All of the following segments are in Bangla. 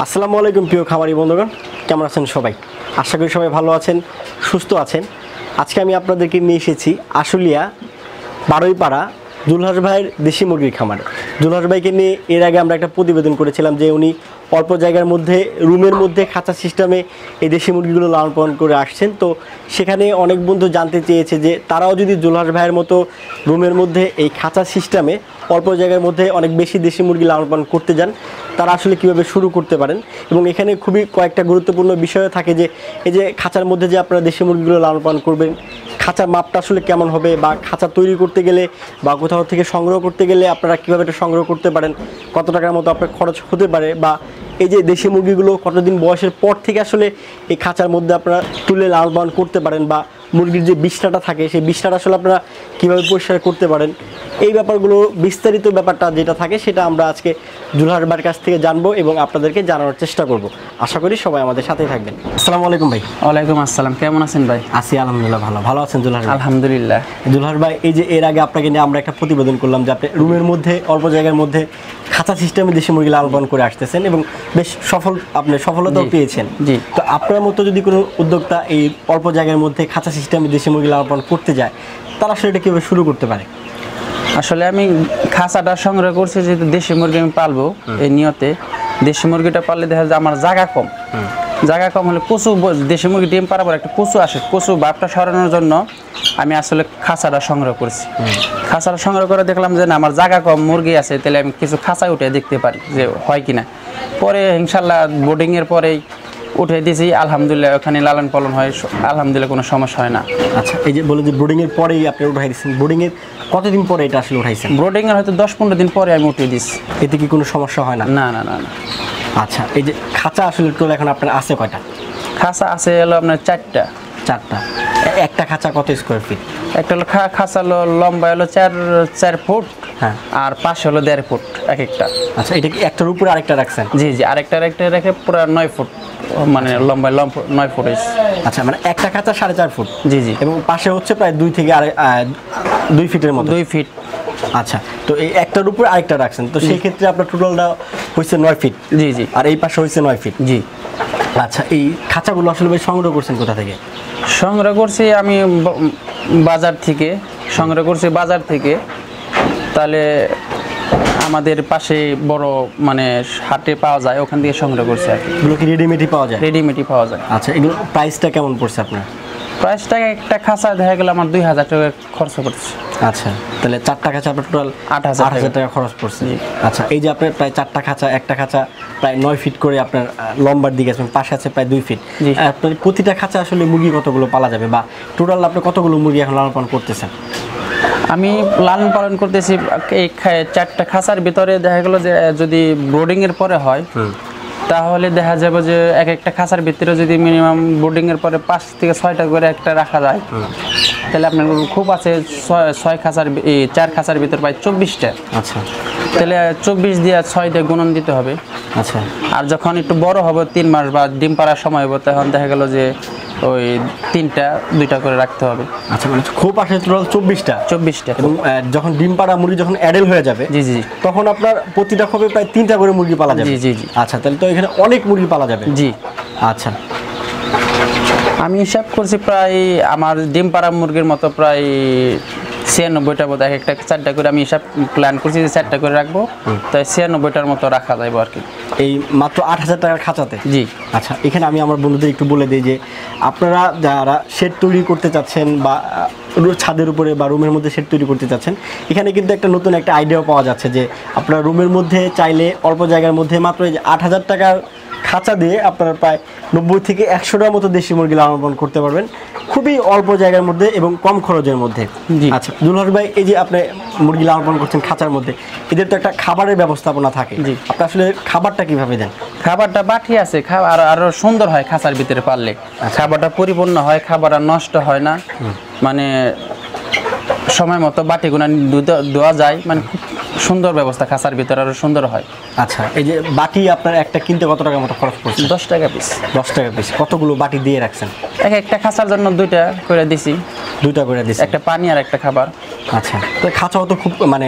আসসালামু আলাইকুম প্রিয় খামারি বন্ধুগণ, কেমন আছেন সবাই? আশা করি সবাই ভালো আছেন, সুস্থ আছেন। আজকে আমি আপনাদেরকে নিয়ে এসেছি আশুলিয়া বারুইপাড়া জুলহাস ভাইয়ের দেশি মুরগির খামার। জুলহাস ভাইকে নিয়ে এর আগে আমরা একটা প্রতিবেদন করেছিলাম যে উনি অল্প জায়গার মধ্যে রুমের মধ্যে খাঁচা সিস্টেমে এই দেশি মুরগিগুলো লালন পালন করে আসছেন। তো সেখানে অনেক বন্ধু জানতে চেয়েছে যে তারাও যদি জুলহাস ভাইয়ের মতো রুমের মধ্যে এই খাঁচা সিস্টেমে অল্প জায়গার মধ্যে অনেক বেশি দেশি মুরগি লালন পালন করতে যান, তারা আসলে কীভাবে শুরু করতে পারেন। এবং এখানে খুবই কয়েকটা গুরুত্বপূর্ণ বিষয় থাকে যে এই যে খাঁচার মধ্যে যে আপনারা দেশি মুরগিগুলো লালন পালন করবেন, খাঁচার মাপটা আসলে কেমন হবে, বা খাঁচা তৈরি করতে গেলে বা কোথাও থেকে সংগ্রহ করতে গেলে আপনারা কীভাবে এটা সংগ্রহ করতে পারেন, কত টাকার মতো আপনার খরচ হতে পারে, বা এই যে দেশি মুরগিগুলো কতদিন বয়সের পর থেকে আসলে এই খাঁচার মধ্যে আপনারা তুলে লালন পালন করতে পারেন, বা মুরগির যে বিছনাটা থাকে সেই বিছনাটা আসলে আপনারা কীভাবে পরিষ্কার করতে পারেন, এই ব্যাপারগুলো বিস্তারিত ব্যাপারটা যেটা থাকে সেটা আমরা আজকে জুলহাস ভাইয়ের কাছ থেকে জানবো এবং আপনাদেরকে জানানোর চেষ্টা করব। আশা করি সবাই আমাদের সাথেই থাকবেন। আসসালামু আলাইকুম ভাই। ওয়ালাইকুম আসসালাম, কেমন আছেন ভাই? আছি আলহামদুলিল্লাহ, ভালো আছেন জুলহাস ভাই? আলহামদুলিল্লাহ। জুলহাস ভাই, এই যে এর আগে আপনাকে নিয়ে আমরা একটা প্রতিবেদন করলাম যে আপনি রুমের মধ্যে অল্প জায়গার মধ্যে খাঁচা সিস্টেমে দেশি মুরগি লালন পালন করে আসতেছেন এবং বেশ সফলতাও পেয়েছেন। জি। তো আপনার মতো যদি কোনো উদ্যোক্তা এই অল্প জায়গার মধ্যে খাঁচা সিস্টেমে দেশি মুরগি লালন পালন করতে যায়, তারা আসলে এটা কীভাবে শুরু করতে পারে? আসলে আমি খাঁচাটা সংগ্রহ করছি যেহেতু দেশি মুরগি আমি পালবো এই নিয়তে। দেশি মুরগিটা পাললে দেখা যায় আমার জায়গা কম হলে কচু দেশি মুরগি ডিম পাড়ার পর একটা কচু আসে, কচু ভাবটা সরানোর জন্য আমি আসলে খাঁচাটা সংগ্রহ করছি। খাঁচাটা সংগ্রহ করে দেখলাম যে না, আমার জায়গা কম, মুরগি আছে, তাহলে আমি কিছু খাঁচায় উঠে দেখতে পারি যে হয় কিনা। পরে ইনশাল্লাহ বোর্ডিংয়ের পরেই উঠে দিয়েছি, আলহামদুলিল্লাহ ওখানে লালন পালন হয়, আলহামদুলিল্লাহ কোনো সমস্যা হয় না। আচ্ছা, এই যে বলে যে ব্রোডিংয়ের পরেই আপনি উঠাই দিচ্ছেন, ব্রোডিংয়ের কতদিন পরে এটা আসলে উঠাইছেন? ব্রোডিংয়ের হয়তো 10-15 দিন পরে আমি উঠিয়ে দিচ্ছি। এতে কি কোনো সমস্যা হয় না? না না না না। আচ্ছা, এই যে খাঁচা আসলে টোটাল এখন আপনার আছে কয়টা? খাঁচা আছে হলো আপনার চারটা। একটা খাঁচা কত স্কোয়ার ফিট? একটা হলো খাঁচা হলো লম্বা হলো 4 ফুট, হ্যাঁ, আর পাশে হলো 1.5 ফুট এক একটা। আচ্ছা, এটা কি একটার উপরে আরেকটা রাখছেন? জি, আরেকটা রেখে পুরো 9 ফুট, মানে লম্বা 9 ফুট। আচ্ছা, মানে একটা খাঁচা 4.5 ফুট। জি। এবং পাশে হচ্ছে প্রায় 2 থেকে 2 ফিটের মতো। 2 ফিট। আচ্ছা, তো এই একটার উপরে আরেকটা রাখছেন, তো সেই ক্ষেত্রে আপনার টোটালটা হচ্ছে 9 ফিট। জি। আর এই পাশে হচ্ছে 9 ফিট। জি। আচ্ছা, এই খাঁচাগুলো আসলে ভাই সংগ্রহ করছেন কোথা থেকে? সংগ্রহ করছি আমি বাজার থেকে। তাহলে আমাদের পাশে বড় মানে হাটে পাওয়া যায়, ওখান থেকে সংগ্রহ করছি আর কি। এগুলো কি রেডিমেডই পাওয়া যায়? রেডিমেডই পাওয়া যায়। আচ্ছা, এগুলো প্রাইসটা কেমন পড়ছে আপনার? প্রাইসটা একটা খাঁচা দেখা গেল আমার 2000 টাকা খরচ পড়ছে। আচ্ছা, তাহলে 4টা খাঁচা আপনার টোটাল 8,000 টাকা খরচ পড়ছে। আচ্ছা, এই যে আপনার প্রায় 4টা খাঁচা, একটা খাঁচা প্রায় 9 ফিট করে আপনার লম্বার দিকে আছে, পাশে আছে প্রায় 2 ফিট। আপনার প্রতিটা খাঁচা আসলে মুরগি কতগুলো পালা যাবে, বা টোটাল আপনি কতগুলো মুরগি এখন লালন পালন করতেছেন? আমি লালন পালন করতেছি এই 4টা খাঁচার ভিতরে দেখা গেল যে যদি ব্রোডিংয়ের পরে হয় তাহলে দেখা যাবে যে একটা খাঁচার ভিতরে যদি মিনিমাম ব্রোডিংয়ের পরে 5 থেকে 6টা করে একটা রাখা যায়, তাহলে আপনার খুব আছে 4 খাঁচার ভিতরে প্রায় 24টা। আচ্ছা, তাহলে 24 দিয়ে 6 দিয়ে গুণন দিতে হবে। আচ্ছা, আর যখন একটু বড় হবে 3 মাস বা ডিম পাড়ার সময় হবে, তখন দেখা গেল যে ওই 2টা করে রাখতে হবে। আচ্ছা, মানে খুব আসে টোটাল 24টা। এবং যখন ডিম পাড়া মুরগি যখন অ্যাডাল্ট হয়ে যাবে, জি, তখন আপনার প্রতিটা খোপে প্রায় 3টা করে মুরগি পালা যাবে। জি। আচ্ছা, তাহলে তো এখানে অনেক মুরগি পালা যাবে। জি। আচ্ছা, আমি হিসাব করছি প্রায় আমার ডিম পাড়া মুরগির মতো প্রায় 96টা বোধ, একটা 4টা করে আমি হিসাব প্ল্যান করছি যে 4টা করে রাখবো, তাই 96টার মতো রাখা যাবে আর কি। এই মাত্র 8,000 টাকার খাঁচাতে? জি। আচ্ছা, এখানে আমি আমার বন্ধুদের একটু বলে দিই যে আপনারা যারা শেড তৈরি করতে চাচ্ছেন বা ছাদের উপরে বা রুমের মধ্যে শেড তৈরি করতে চাচ্ছেন, এখানে কিন্তু নতুন একটা আইডিয়া পাওয়া যাচ্ছে যে আপনারা রুমের মধ্যে চাইলে অল্প জায়গার মধ্যে মাত্র 8,000 টাকার খাঁচা দিয়ে আপনারা প্রায় 90 থেকে 100টার মতো দেশি মুরগি লালন পালন করতে পারবেন, খুবই অল্প জায়গার মধ্যে এবং কম খরচের মধ্যে। আচ্ছা, জুলহাস ভাই, এই যে আপনি মুরগি লালন পালন করছেন খাঁচার মধ্যে, এদের তো একটা খাবারের ব্যবস্থাপনা থাকে। জি। আপনি আসলে খাবারটা কিভাবে দেন? খাবারটা বাটি আছে, খাবার আরো সুন্দর হয় খাঁচার ভিতরে পারলে। খাবারটা পরিপূর্ণ হয়, খাবার আর নষ্ট হয় না, মানে সময় মতো বাটিগুলো দেওয়া যায়, মানে খুব সুন্দর ব্যবস্থা, খাঁচার ভিতরে আরো সুন্দর হয়। আচ্ছা, এই যে বাটি আপনার একটা কিনতে কত টাকার মতো খরচ পড়ছে? 10 টাকা পিস। 10 টাকা পিস। কতগুলো বাটি দিয়ে রাখছেন? একটা খাঁচার জন্য 2টা করে দিছি। 2টা করে দিছি, একটা পানি আর একটা খাবার। আচ্ছা, তো খাঁচাও তো খুব মানে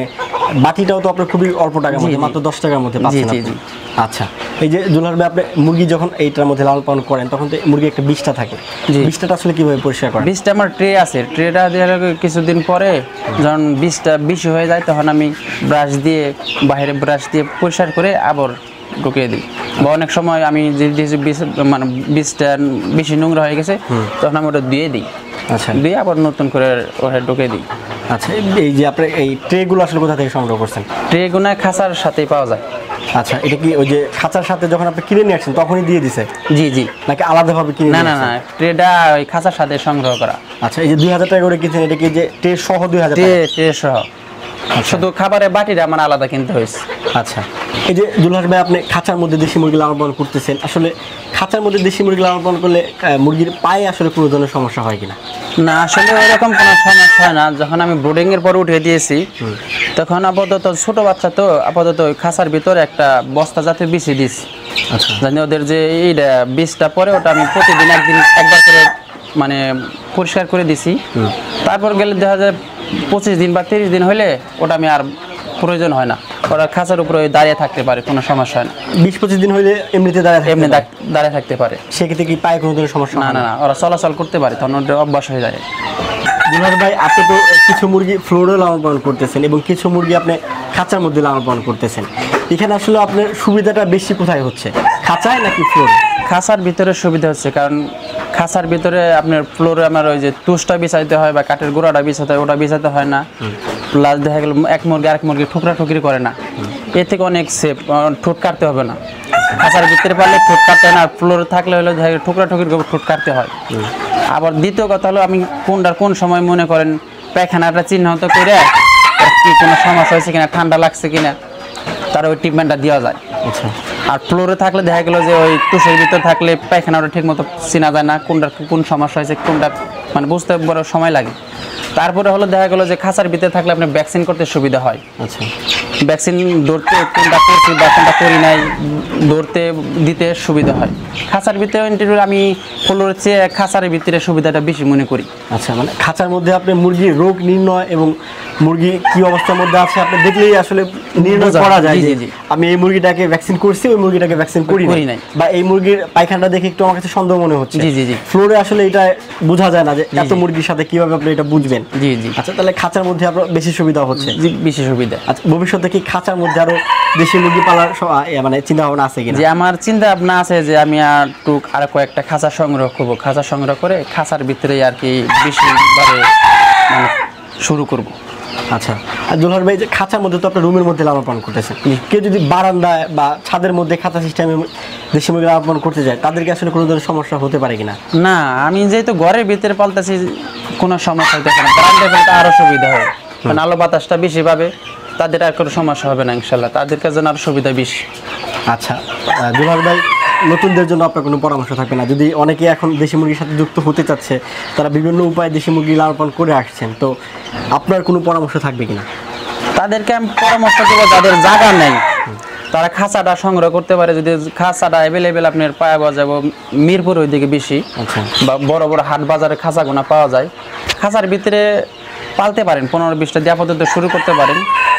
বাটিটাও তো আপনার খুবই অল্প টাকার জি, মধ্যে, জি। মাত্র 10 টাকার মধ্যে পাচ্ছেন জি, আপনি। জি। আচ্ছা, এই যে দুলাল ভাই আপনি মুরগি যখন এইটার মধ্যে লালন পালন করেন তখন তো মুরগি একটা বিষটা থাকে, জি। বিষটা আসলে কিভাবে পরিষ্কার করেন? বীজটা আমার ট্রে আছে, ট্রেটা দিয়ে কিছুদিন পরে যখন বীজটা বেশি হয়ে যায় তখন আমি ব্রাশ দিয়ে বাইরে ব্রাশ দিয়ে পরিষ্কার করে আবার ঢুকিয়ে দিই। বা অনেক সময় আমি যে যে মানে বীজটা বেশি নোংরা হয়ে গেছে তখন আমি ওটা দিয়ে দিই, আচ্ছা দিয়ে আবার নতুন করে ওটা ঢুকিয়ে দিই। আচ্ছা, এই যে আপনি এই ট্রেগুলো আসলে কোথা থেকে সংগ্রহ করছেন? ট্রেগুনা খাঁচার সাথেই পাওয়া যায়। আচ্ছা, এটা কি ওই যে খাঁচার সাথে যখন আপনি কিনে নিয়ে আসছেন তখনই দিয়ে দিছে, জি জি। নাকি আলাদাভাবে কিনে না নিয়ে না না, আসছেন? ট্রেটা ওই খাঁচার সাথে সংগ্রহ করা। আচ্ছা, এই যে 2000 টাকা করে কিনছেন, এটা কি যে ট্রে সহ 2000 ট্রে টাকা? ট্রে সহ, শুধু খাবারের বাটিটা আমার আলাদা কিনতে হয়েছে। আচ্ছা, এই যে দুলহাস ভাই আপনি খাঁচার মধ্যে দেশি মুরগি লালন পালন করতেছেন, আসলে খাঁচার মধ্যে দেশি মুরগি লালন পালন করলে মুরগির পায়ে আসলে কোনো ধরনের সমস্যা হয় কিনা? না, আসলে ওরকম কোনো সমস্যা হয় না। যখন আমি ব্রুডিং এর পর উঠে দিয়েছি তখন আপাতত ছোট বাচ্চা তো আপাতত ওই খাঁচার ভিতরে একটা বস্তা জাতীয় বিছিয়ে দিয়েছি, আচ্ছা জানি ওদের যে এইটা বীজটা পরে ওটা আমি প্রতিদিন একবার করে মানে পরিষ্কার করে দিছি। তারপর গেলে দেখা যায় 25 দিন বা 30 দিন হলে ওটা আমি আর প্রয়োজন হয় না, ওরা খাঁচার উপরে দাঁড়িয়ে থাকতে পারে, কোনো সমস্যা হয় না। 20-25 দিন হইলে এমনিতে দাঁড়ায় এমনি থাকতে পারে? দাঁড়িয়ে থাকতে পারে। সেক্ষেত্রে কি পায়ে কোনো ধরনের সমস্যা না হয় না না, ওরা চলাচল করতে পারে, তখন ওটা অভ্যাস হয়ে যায়। দুলহাস ভাই আপনি তো কিছু মুরগি ফ্লোরে লালন পালন করতেছেন এবং কিছু মুরগি আপনি খাঁচার মধ্যে লালন পালন করতেছেন, এখানে আসলে আপনার সুবিধাটা বেশি কোথায় হচ্ছে, খাঁচায় নাকি ফ্লোরে? খাঁচার ভিতরে সুবিধা হচ্ছে, কারণ খাঁচার ভিতরে আপনার ফ্লোরে আমার ওই যে তুষটা বিছাইতে হয় বা কাঠের গোড়াটা বিছাতে হয়, ওটা বিছাতে হয় না। প্লাস দেখা গেল এক মুরগি আরেক মুরগি ঠুকরা ঠুকরি করে না, এর থেকে অনেক সেফ, ঠোঁট কাটতে হবে না। খাঁচার ভিতরে পারলে ঠোঁট কাটতে হয় না, আর ফ্লোরে থাকলে হলো দেখা গেল ঠুকরা ঠুকরি করে ঠোঁট কাটতে হয়। আবার দ্বিতীয় কথা হলো আমি কোন সময় মনে করেন পায়খানাটা চিহ্নিত করে কি কোনো সমস্যা হয়েছে কিনা, ঠান্ডা লাগছে কিনা, তার ওই ট্রিটমেন্টটা দেওয়া যায়। আচ্ছা আর ফ্লোরে থাকলে দেখা গেল যে ওই তুষের ভিতরে থাকলে পায়খানাটা ঠিক মতো চেনা যায় না, কোন সমস্যা হয়েছে কোনটা মানে বুঝতে বড় সময় লাগে। তারপরে হলো দেখা গেল যে খাঁচার ভিতরে থাকলে আপনার ভ্যাকসিন করতে সুবিধা হয়। আচ্ছা ভ্যাকসিন ধরতে কোনটা করছি বা কোনটা করি নাই ধরতে দিতে সুবিধা হয়। খাঁচার ভিতরে আমি ফ্লোরের চেয়ে খাঁচার ভিতরে সুবিধাটা বেশি মনে করি। আচ্ছা, মানে খাঁচার মধ্যে আপনি মুরগির রোগ নির্ণয় এবং মুরগি কি অবস্থার মধ্যে আছে আপনি দেখলেই আসলে নির্ণয় করা যায় জি, যে জি, জি। আমি এই মুরগিটাকে ভ্যাকসিন করছি, ওই মুরগিটাকে ভ্যাকসিন করি করি নাই, নাই। বা এই মুরগির পায়খানাটা দেখে একটু আমার কাছে সন্দেহ মনে হচ্ছে। জি, জি, জি। ফ্লোরে আসলে এটা বোঝা যায় না যে জি, এত জি। মুরগির সাথে কিভাবে আপনি এটা বুঝবেন। জি জি আচ্ছা, তাহলে খাঁচার মধ্যে আপনার বেশি সুবিধা হচ্ছে। জি, বেশি সুবিধা। আচ্ছা, ভবিষ্যতে কি খাঁচার মধ্যে আরো দেশি মুরগি পালার মানে চিন্তা ভাবনা আছে কিনা? যে আমার চিন্তা ভাবনা আছে যে আমি আর কয়েকটা খাঁচা সংগ্রহ করবো, খাঁচা সংগ্রহ করে খাঁচার ভিতরে আর কি বেশিভাবে মানে শুরু করব। আচ্ছা, আর দুলহাস ভাই যে খাঁচার মধ্যে তো আপনার রুমের মধ্যে লালন পালন করতেছেন, কেউ যদি বারান্দায় বা ছাদের মধ্যে খাঁচা সিস্টেমে দেশি মুরগি লালন পালন করতে যায় তাদেরকে আসলে কোনো ধরনের সমস্যা হতে পারে কিনা? না, আমি যেহেতু ঘরের ভিতরে পালতেছি কোনো সমস্যা হতে পারে না, বারান্দায় ফেলতে আরও সুবিধা হবে, কারণ আলো বাতাসটা বেশি পাবে, তাদের আর কোনো সমস্যা হবে না ইনশাল্লাহ, তাদের কাছে আরও সুবিধা বেশি। আচ্ছা, দুলহাস ভাই নতুনদের জন্য আপনার কোনো পরামর্শ থাকবে না, যদি অনেকে এখন দেশি মুরগির সাথে যুক্ত হতে চাচ্ছে, তারা বিভিন্ন উপায়ে দেশি মুরগি লালন পালন করে আসছেন, তো আপনার কোনো পরামর্শ থাকবে কিনা? তাদেরকে আমি পরামর্শ দেবো যাদের জায়গা নেই তারা খাঁচাটা সংগ্রহ করতে পারে, যদি খাঁচাটা অ্যাভেলেবেল আপনার পাওয়া যাবে মিরপুর ওইদিকে বেশি, আচ্ছা বা বড় বড় হাট বাজারে খাঁচাগুনা পাওয়া যায়, খাঁচার ভিতরে পালতে পারেন, 15-20টা দিয়ে আপাতত শুরু করতে পারেন।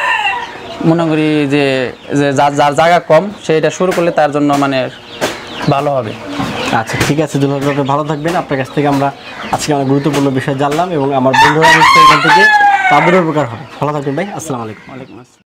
মনে করি যে যার জায়গা কম সেটা শুরু করলে তার জন্য মানে ভালো হবে। আচ্ছা, ঠিক আছে দুলহাস ভাই, আপনি ভালো থাকবেন। আপনার কাছ থেকে আমরা আজকে অনেক গুরুত্বপূর্ণ বিষয় জানলাম এবং আমার বন্ধুরা নিশ্চয়ই এখান থেকে তাদেরও উপকার হবে। ভালো থাকবেন ভাই, আসসালামু আলাইকুম। ওয়ালাইকুম আসসালাম।